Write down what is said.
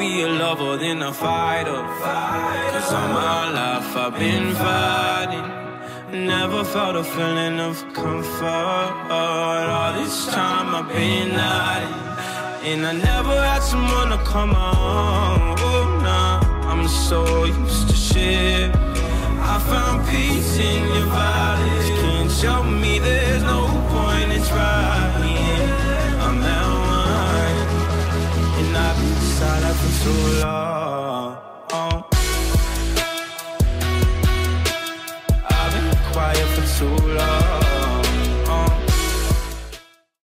be a lover than a fighter. Cause all my life I've been fighting. Never felt a feeling of comfort. All this time I've been hiding, and I never had someone to come on. Oh, nah, I'm so used to shit. I found peace in your violence. Can't show me there's no point in trying. I'm at one, and I've been silent for too long. I've been quiet for too long.